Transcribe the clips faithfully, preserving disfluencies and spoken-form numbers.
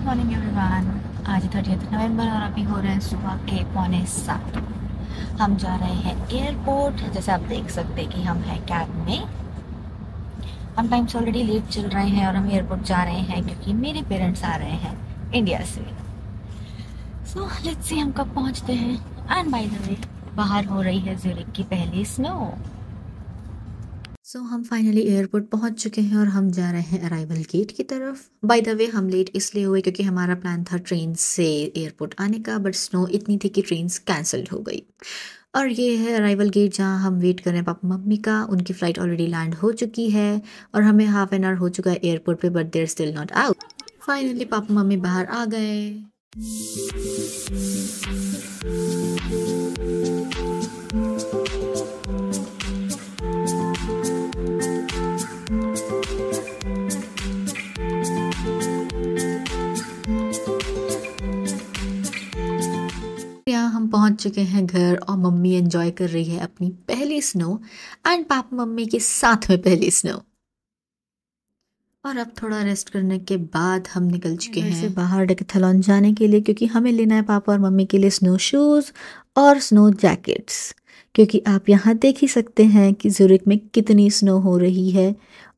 Morning everyone. आज thirtieth नवंबर और अभी हो रहे हैं सुबह के पौने सात। हम जा रहे हैं एयरपोर्ट। जैसे आप देख सकते हैं कि हम हैं कैब में। हम टाइम से ऑलरेडी लेट चल रहे हैं और हम एयरपोर्ट जा रहे हैं क्योंकि मेरे पेरेंट्स आ रहे हैं इंडिया से। सो लेट्स सी हम कब पहुंचते हैं। एंड बाय द वे, बाहर हो रही है ज़्यूरिख की पहली स्नो। सो so, हम फाइनली एयरपोर्ट पहुंच चुके हैं और हम जा रहे हैं अराइवल गेट की तरफ। बाय द वे, हम लेट इसलिए हुए क्योंकि हमारा प्लान था ट्रेन से एयरपोर्ट आने का, बट स्नो इतनी थी कि ट्रेन कैंसल्ड हो गई। और ये है अराइवल गेट जहां हम वेट कर रहे हैं पापा मम्मी का। उनकी फ़्लाइट ऑलरेडी लैंड हो चुकी है और हमें हाफ एन आवर हो चुका है एयरपोर्ट पे, but there still not out. Finally पापा मम्मी बाहर आ गए। हम पहुंच चुके हैं घर और मम्मी एंजॉय कर रही है अपनी पहली स्नो एंड पापा मम्मी के साथ में पहली स्नो। और अब थोड़ा रेस्ट करने के बाद हम निकल चुके हैं से बाहर डेकेथलॉन जाने के लिए, क्योंकि हमें लेना है पापा और मम्मी के लिए स्नो शूज़ और स्नो जैकेट्स। क्योंकि आप यहाँ देख ही सकते हैं कि ज़्यूरिख में कितनी स्नो हो रही है।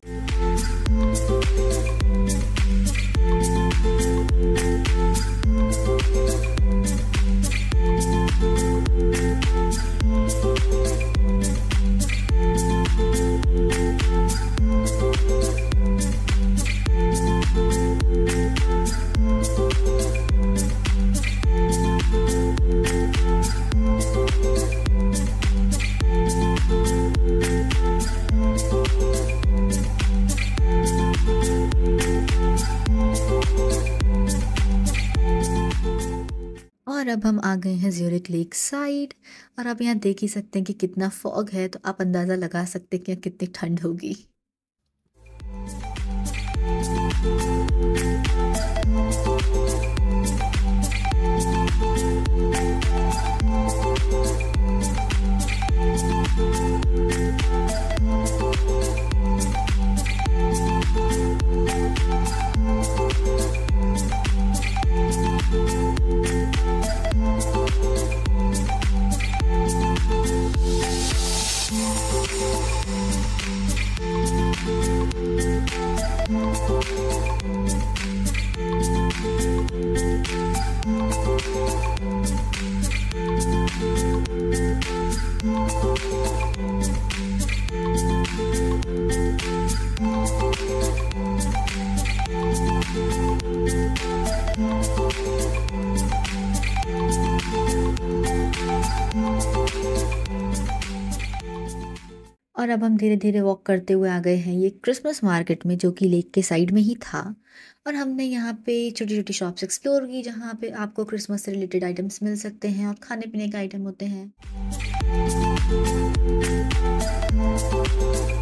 और अब हम आ गए हैं ज़्यूरिख लेक साइड और अब यहाँ देख ही सकते हैं कि कितना फॉग है, तो आप अंदाज़ा लगा सकते हैं कि कितनी ठंड होगी। और अब हम धीरे धीरे वॉक करते हुए आ गए हैं ये क्रिसमस मार्केट में, जो कि लेक के साइड में ही था। और हमने यहाँ पे छोटी छोटी शॉप्स एक्सप्लोर की जहाँ पे आपको क्रिसमस से रिलेटेड आइटम्स मिल सकते हैं और खाने पीने के आइटम होते हैं।